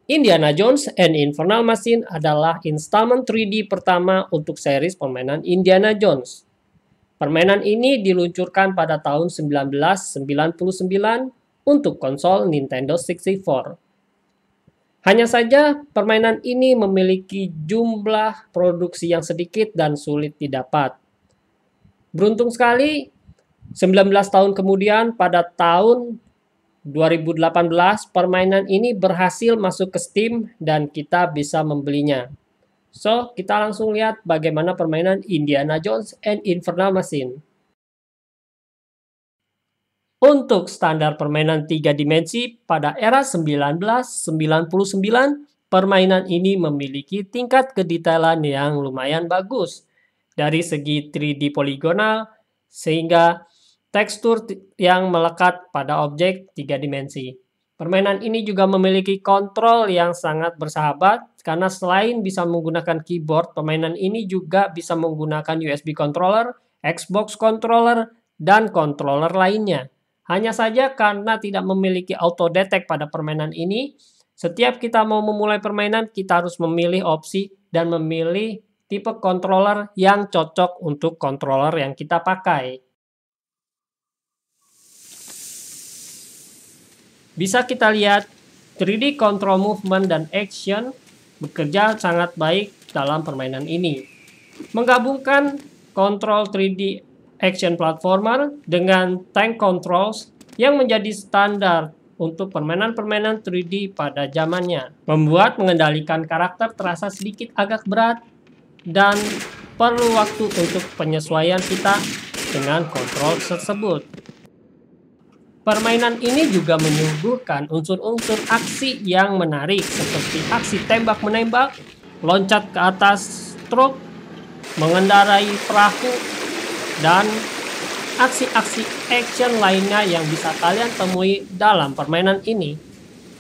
Indiana Jones and Infernal Machine adalah installment 3D pertama untuk series permainan Indiana Jones. Permainan ini diluncurkan pada tahun 1999 untuk konsol Nintendo 64. Hanya saja, permainan ini memiliki jumlah produksi yang sedikit dan sulit didapat. Beruntung sekali, 19 tahun kemudian pada tahun 2018, permainan ini berhasil masuk ke Steam dan kita bisa membelinya. So, kita langsung lihat bagaimana permainan Indiana Jones and Infernal Machine. Untuk standar permainan 3 dimensi pada era 1999, permainan ini memiliki tingkat kedetailan yang lumayan bagus. Dari segi 3D poligonal, sehingga tekstur yang melekat pada objek 3 dimensi. Permainan ini juga memiliki kontrol yang sangat bersahabat, karena selain bisa menggunakan keyboard, permainan ini juga bisa menggunakan USB controller, Xbox controller, dan controller lainnya. Hanya saja karena tidak memiliki auto detect pada permainan ini, setiap kita mau memulai permainan, kita harus memilih opsi dan memilih tipe controller yang cocok untuk controller yang kita pakai. Bisa kita lihat 3D control movement dan action bekerja sangat baik dalam permainan ini. Menggabungkan kontrol 3D action platformer dengan tank controls yang menjadi standar untuk permainan-permainan 3D pada zamannya, membuat mengendalikan karakter terasa sedikit agak berat dan perlu waktu untuk penyesuaian kita dengan kontrol tersebut. Permainan ini juga menyuguhkan unsur-unsur aksi yang menarik seperti aksi tembak-menembak, loncat ke atas truk, mengendarai perahu, dan aksi-aksi action lainnya yang bisa kalian temui dalam permainan ini.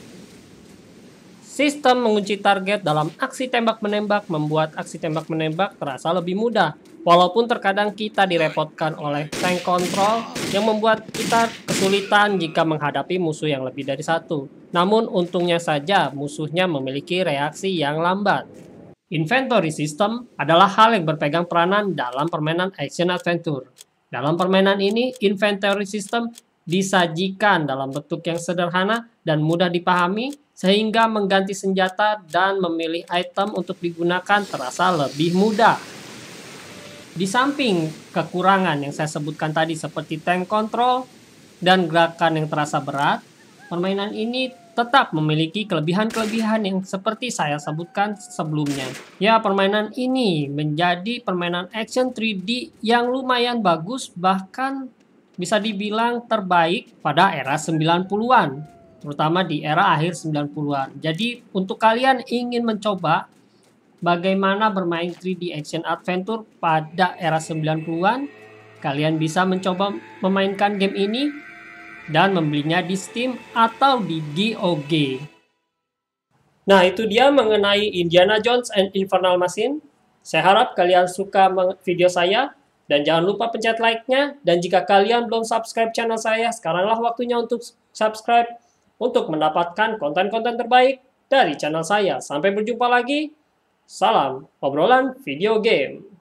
Sistem mengunci target dalam aksi tembak-menembak membuat aksi tembak-menembak terasa lebih mudah, walaupun terkadang kita direpotkan oleh tank control yang membuat kita kesulitan jika menghadapi musuh yang lebih dari satu. Namun untungnya saja musuhnya memiliki reaksi yang lambat. Inventory system adalah hal yang berpegang peranan dalam permainan action adventure. Dalam permainan ini, inventory system disajikan dalam bentuk yang sederhana dan mudah dipahami, sehingga mengganti senjata dan memilih item untuk digunakan terasa lebih mudah. Di samping kekurangan yang saya sebutkan tadi seperti tank control dan gerakan yang terasa berat, permainan ini tetap memiliki kelebihan-kelebihan yang seperti saya sebutkan sebelumnya. Ya, permainan ini menjadi permainan action 3D yang lumayan bagus, bahkan bisa dibilang terbaik pada era 90-an. Terutama di era akhir 90-an. Jadi untuk kalian ingin mencoba bagaimana bermain 3D action adventure pada era 90-an, kalian bisa mencoba memainkan game ini dan membelinya di Steam atau di GOG. Nah, itu dia mengenai Indiana Jones and Infernal Machine. Saya harap kalian suka video saya. Dan jangan lupa pencet like-nya. Dan jika kalian belum subscribe channel saya, sekaranglah waktunya untuk subscribe untuk mendapatkan konten-konten terbaik dari channel saya. Sampai berjumpa lagi. Salam obrolan video game.